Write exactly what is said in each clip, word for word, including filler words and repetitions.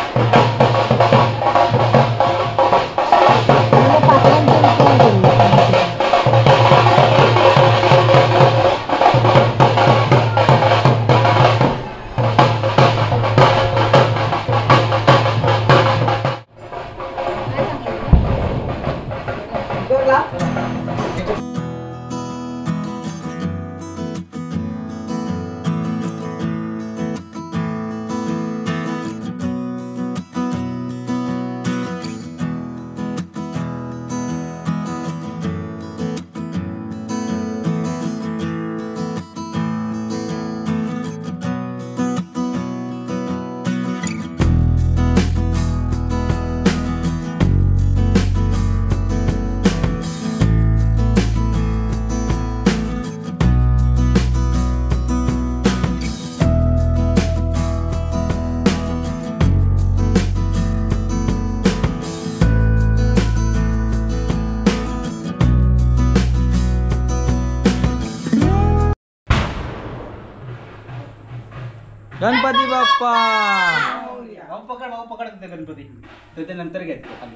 गणपती बाप्पा भाऊ पकड भाऊ पकड ते गणपती तर ते नंतर घ्यायचं खाली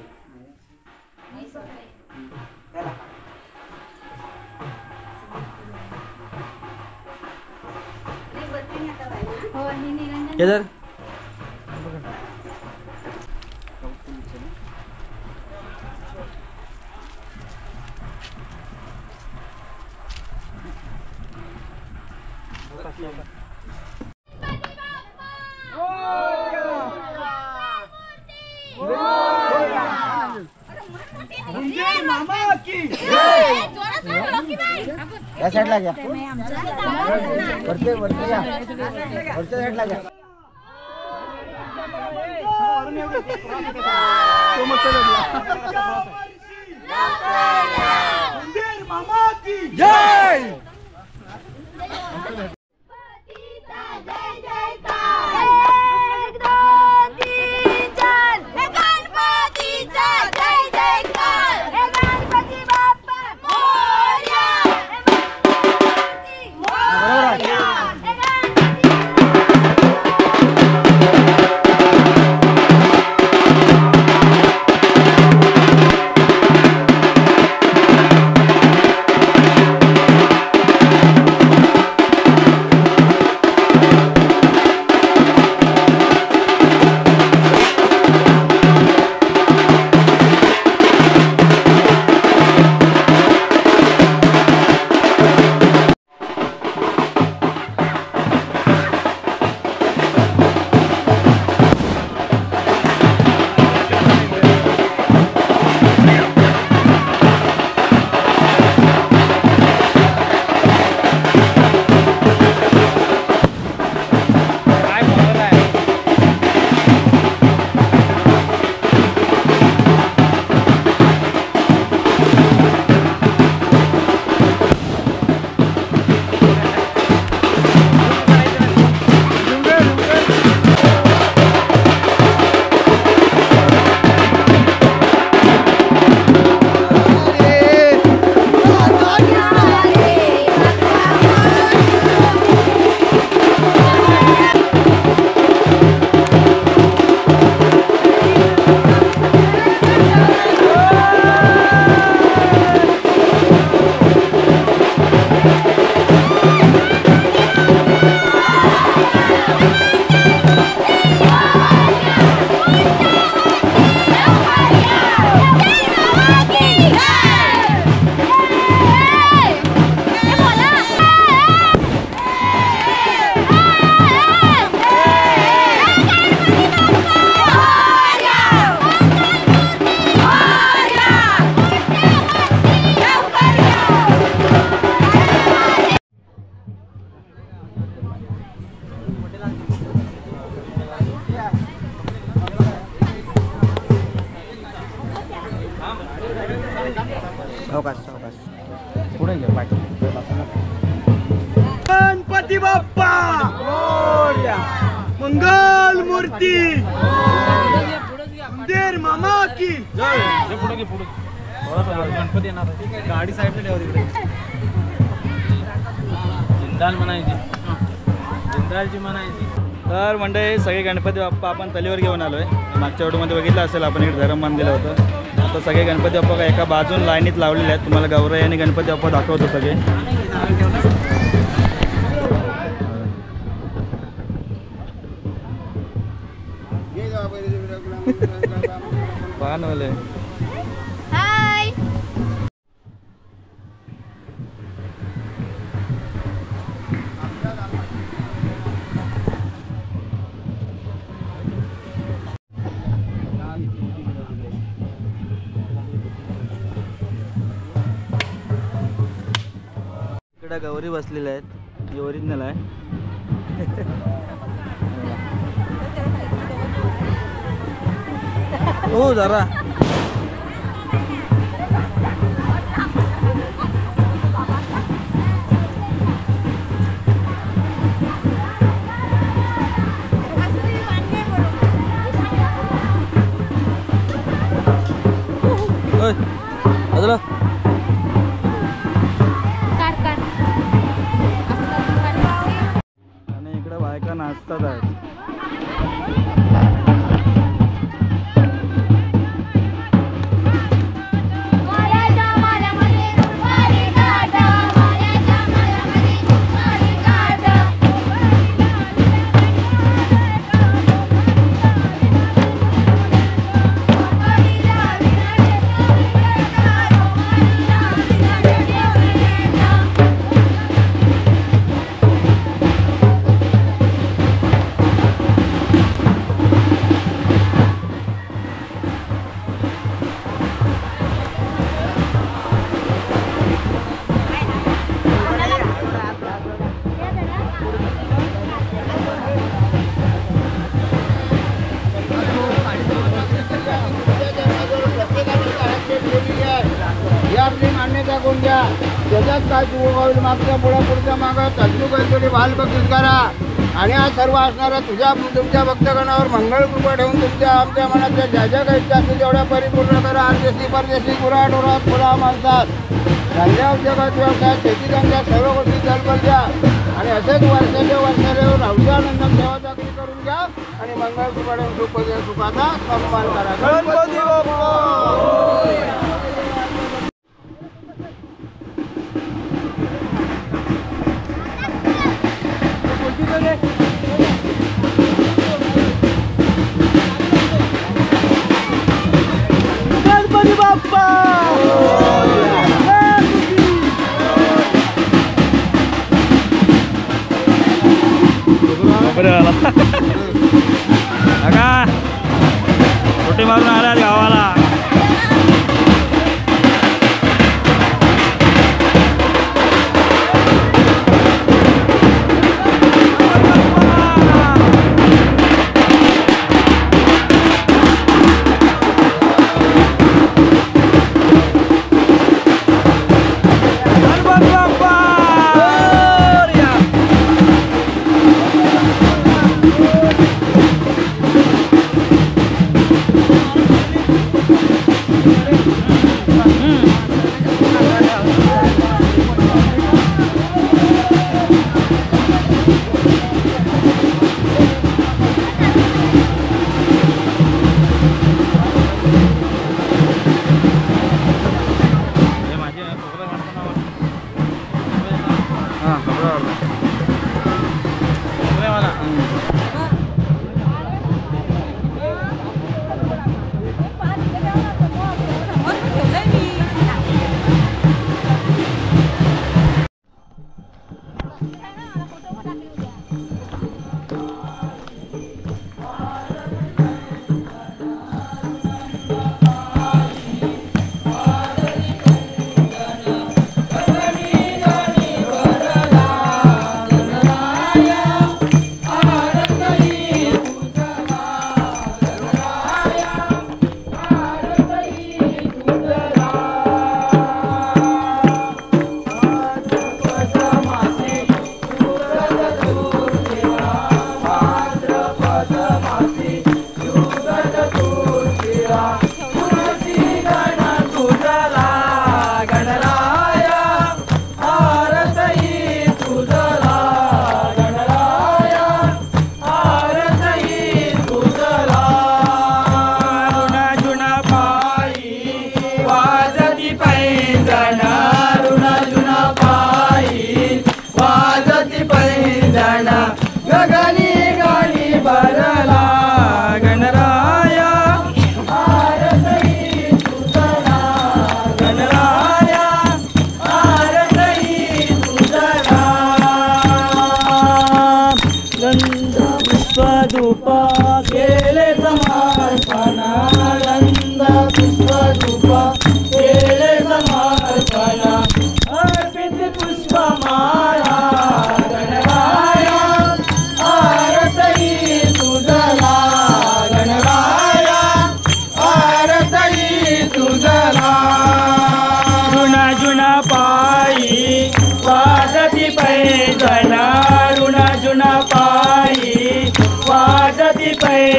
केदार या साईडला घ्या वरती वरती घ्या वरच्या साईडला घ्या मामा की जय पुढे घ्या पाठी गणपती बाप्पा मोरया मंगल मूर्ती मंदिर मामा की जय पुढे घे पुढे गणपती येणार गाडी साईडला ठेवा तिकडे जिंदाल म्हणायची जिंदालची म्हणायची तर मंडळी सगळे गणपती बाप्पा आपण तलीवर घेऊन आलो आहे. मागच्या व्हिडिओमध्ये बघितलं असेल आपण इकडे धरम बांधलेलं होतं. आता सगळे गणपती बाप्पा काय एका बाजून लाईनीत लावलेले आहेत. तुम्हाला गौराई आणि गणपती बाप्पा दाखवतो सगळे. पानवाले हाय इकडे गौरी बसलेल्या आहेत. ही ओरिजिनल आहे. हो जरा बाजूला आणि इकडे बायका नाचतात आहेत. मान्यता कोण द्या त्याच्यात काय चुक होईल मागच्या पुढ्या पुढच्या मागं तंतू काहीतरी बाल बक्षीस करा आणि हा सर्व असणारा तुझ्या तुमच्या भक्तगणावर मंगळ कृपा ठेवून तुमच्या आमच्या मनातल्या ज्या ज्या काही इच्छा असतील तेवढ्या परिपूर्ण करा. आरदेशी परदेशी गुराढोरात फुला माणसात धंद्या उद्योगात व्यवसाय शेती धंद्या सर्व गोष्टी जलबल द्या आणि असेच वर्षाचे वर्षाले राहुच्या आनंदात सेवा चाकरी करून घ्या आणि मंगळ कृपा ठेवून सुख सुखाचा सन्मान करा. गणपती बाप्पा. गणपती बाप्पा काका रोटी मारून आल्यात गावाला.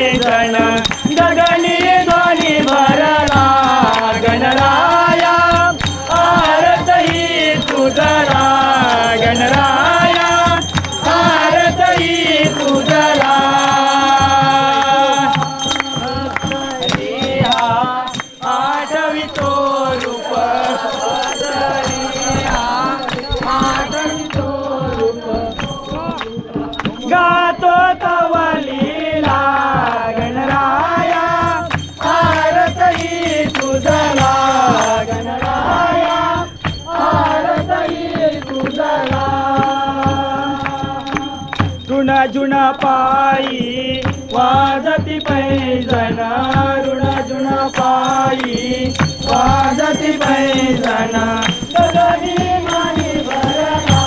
पैंजण गगनी ध्वनी भरला गणराया आरतही तुझला गणराया आरतही तुझला आठवितो रूप आठवितो रूप गातो तव लीला गणराया आरतही तुझला गणराया आरतही तुझला जुना जुना पायी वाजती पैंजण रुणा जुना पायी वाजती पैंजण गगनी मानी भरला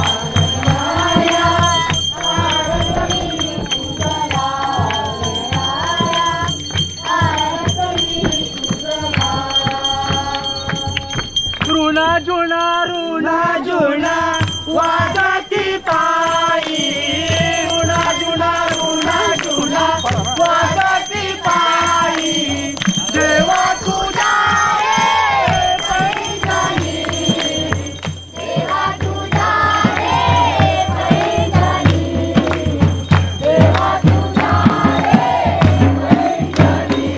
ऋणा जुना ऋणा जुना वाजती पायी ऋणा जुना ऋणा जुना वाजती पायी देवा तुझा रे पैंजणी देवा तुझा रे पैंजणी देवा तुझा रे पैंजणी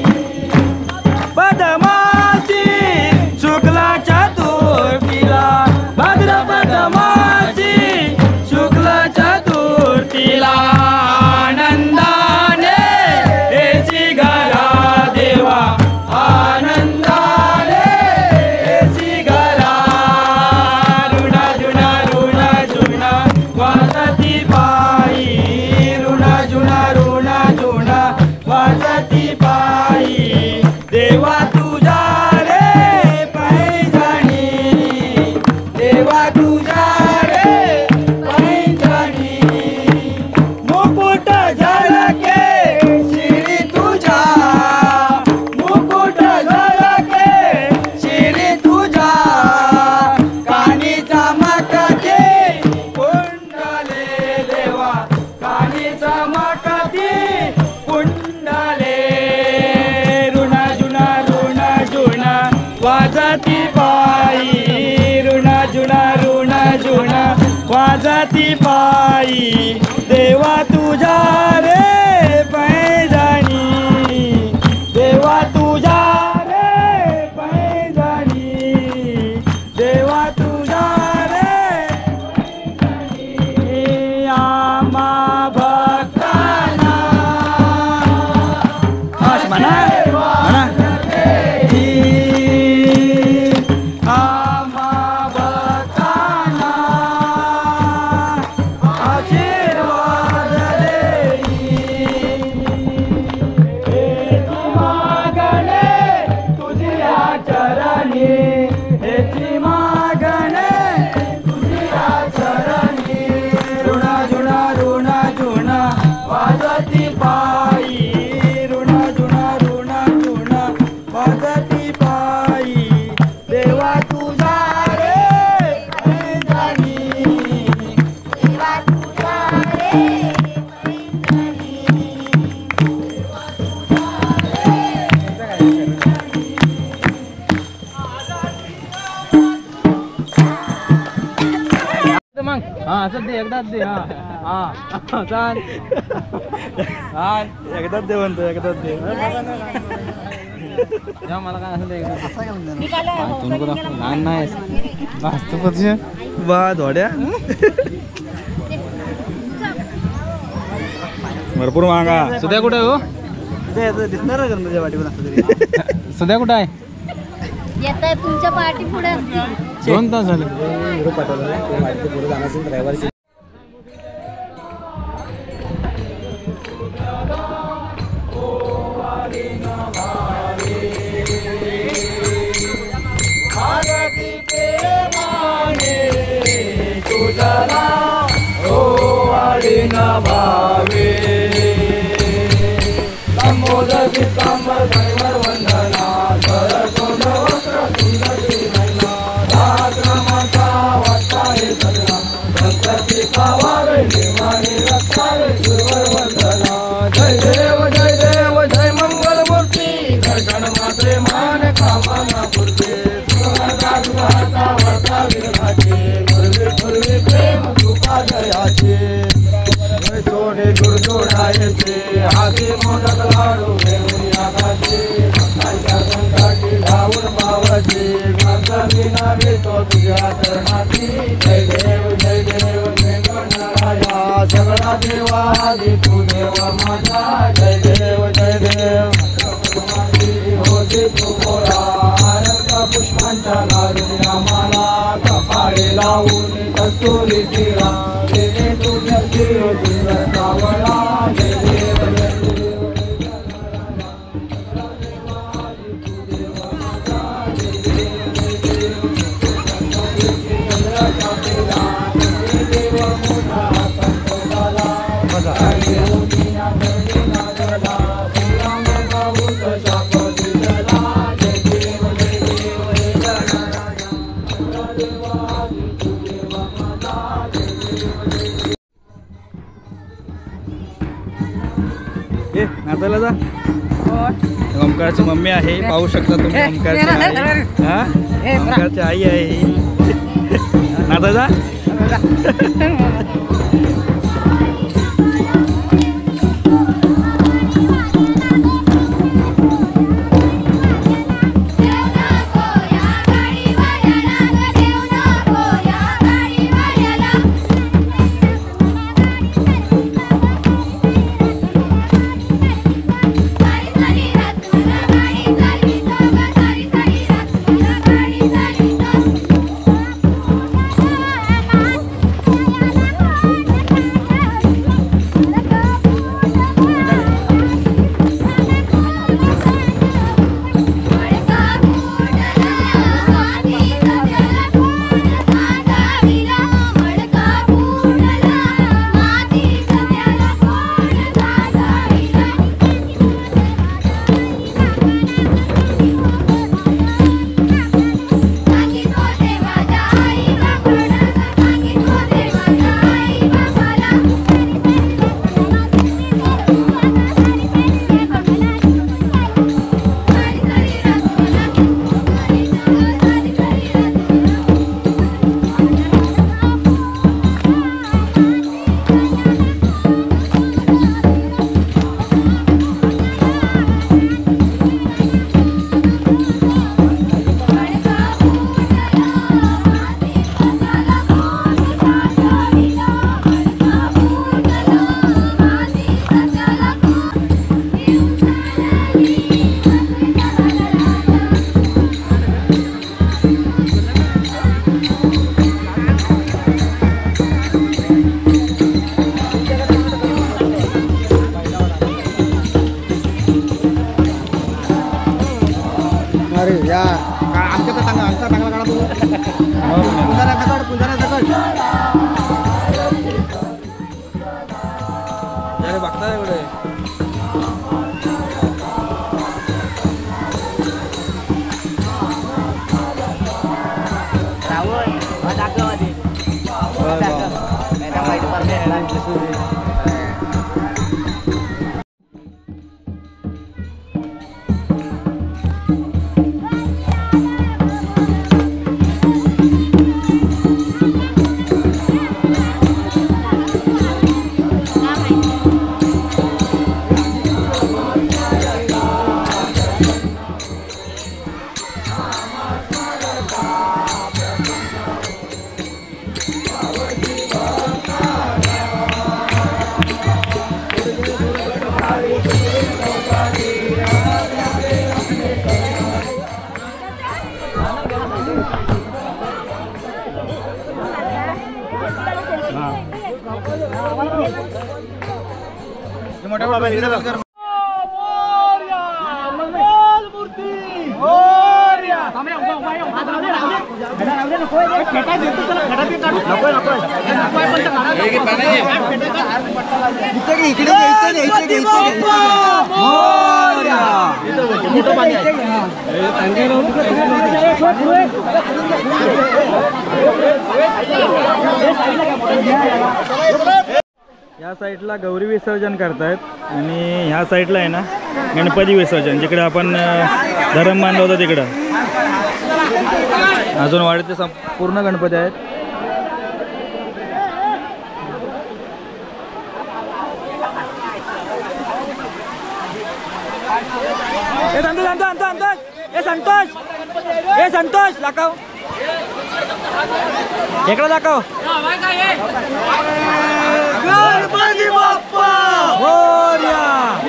बदमाशी शुक्ला चतुर्थीला भद्र बदमाशी शुक्ला चतुर्थीला आनंदाने येसी घरा देवा आनंदाने येसी घरा ऋणा जुना ऋणा जुना वाजती पायी ऋणा जुना ऋणा जुना वाजती पायी देवा तुझा रे पैंजणी देवा तुझा रे पैंजणी मुकुट झळके शिरी तुझा मुकुट झळके शिरी तुझा कानी चमकते कुंडले देवा कानी चमकते कुंडले ऋणा जुना ऋणा जुना वाजती पायी ऋणा जुना ऋणा जुना वाजती पायी देवा तुझा रे पैंजणी देवा तुझा रे पैंजणी देवा तुझा रे पैंजणी आम्हा भक्तांना आश म्हणा म्हणा आम्हा भक्तांना आशीर्वाद देई हेची मागणे तुझ्या चरणी हेची मागणे तुझ्या चरणी ऋणा जुना ऋणा जुना वाजती पायी ऋणा जुना ऋणा जुना वाजती पायी देवा तुझा रे पैंजणी देवा तुझा रे पैंजणी मग हा असं दे एकदाच दे हा हा चाल हा एकदाच दे म्हणतो एकदाच दे जेव्हा मला काय असं दे एकदाच तू नको दाखव लहान नाहीस वास्तव वा धोड्या भरपूर मागा सुद्या कुठे हो दिसणार तुझ्या वाटीवर असतं तरी सुद्या कुठे आहे येत आहे तुमच्या पार्टी पुढे असते दोन तास झाले जय देव काढू घेऊन आकाशी भक्तांच्या संकटी धावून पावशी विना भेटो तुझ्या चरणाची जय देव जय देव वेंकटराया सगळा देवा आदी तू देव माझा जय देव जय देव होती तू गोळा रक्त पुष्पांच्या घालून आम्हाला कपाळे लावून कस्तुरी तिरा देवे तुझ्या सुंदर कावळा जय देव जय देव ए नाचायला जा. ओमकारची मम्मी आहे, पाहू शकता तुम्ही. ओमकारची आई हा ओमकारची आई आहे ही. नाचा जा. बघता एवढे मोठ्या बाबा इकडे बघ या साईडला गौरी विसर्जन करतायत आणि ह्या साईडला आहे ना गणपती विसर्जन, जिकडे आपण धरम बांधलं होतं तिकडं अजून वाढीचे संपूर्ण गणपती आहेत. ए संतोष संतोष संतोष ए संतोष ए संतोष दाखव इकडे दाखव गणपती बाप्पा मोरया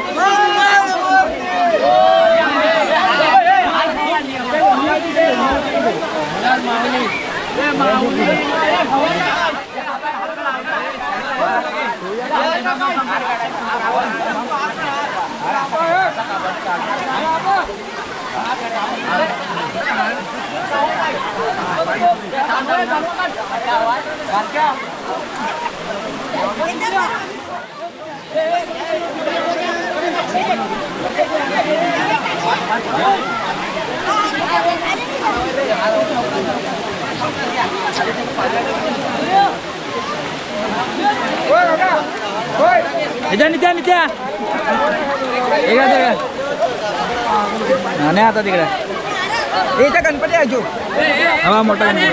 नित्या नित्या नित्या नाही आता तिकडे इथं गणपती आजू हा मोठा गणपती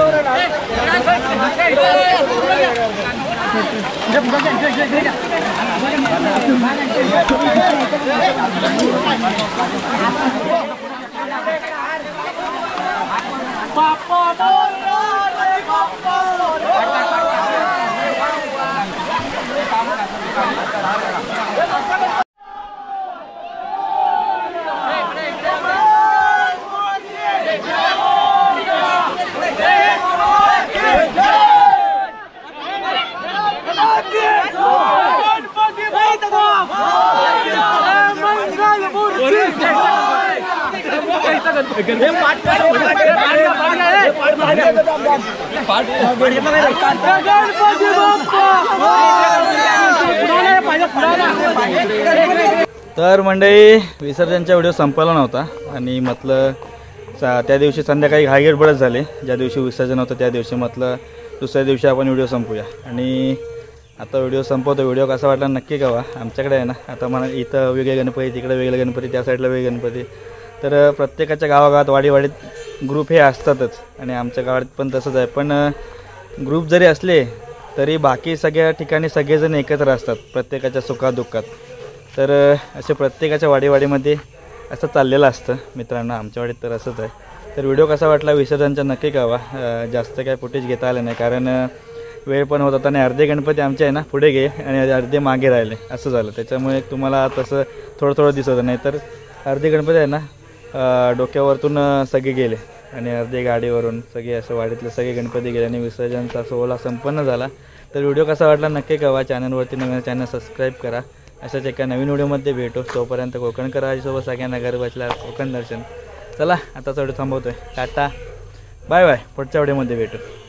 तर मंडळी विसर्जनचा व्हिडिओ संपला नव्हता आणि म्हटलं त्या दिवशी संध्याकाळी घाईगडबडच झाले. ज्या दिवशी विसर्जन होतं त्या दिवशी म्हटलं दुसऱ्या दिवशी आपण व्हिडिओ संपूया आणि आता व्हिडिओ संपवतो. व्हिडिओ कसा वाटला नक्की कळवा. आमच्याकडे आहे ना आता मला इथं वेगळे गणपती तिकडे वेगळे गणपती त्या साईडला वेगळे गणपती तर प्रत्येकाच्या गावागावात वाडीवाडीत ग्रुप हे असतातच आणि आमच्या गावात पण तसंच आहे. पण ग्रुप जरी असले तरी बाकी सगळ्या ठिकाणी सगळेजण एकत्र असतात प्रत्येकाच्या सुखादुःखात. तर असे प्रत्येकाच्या वाडीवाडीमध्ये असं चाललेलं असतं मित्रांनो. आमच्या वाडीत तर असंच आहे. तर व्हिडिओ कसा वाटला विसर्जनचा नक्की कळवा. जास्त काय फुटेज घेता आलं नाही कारण वेळ पण होत होता आणि अर्धे गणपती आमचे आहे ना पुढे गे आणि अर्धे मागे राहिले असं झालं. त्याच्यामुळे तुम्हाला तसं थोडं थोडं दिसत होतं. नाही तर अर्धे गणपती आहे ना डोक्यावरतून सगळे गेले आणि अर्धे गाडीवरून सगळे असं वाडीतले सगळे गणपती गेले आणि विसर्जनचा सोहळा संपन्न झाला. तर व्हिडिओ कसा वाटला नक्की कळवा. चॅनलवरती नवीन चॅनल सबस्क्राईब करा. अशाच एका नवीन व्हिडिओमध्ये भेटू. तोपर्यंत कोकणकर आजीसोबत सगळ्यांना घर बसल्या कोकण दर्शन. चला आता व्हिडिओ थांबवतोय. Tata bye bye. पुढच्या व्हिडिओमध्ये भेटू.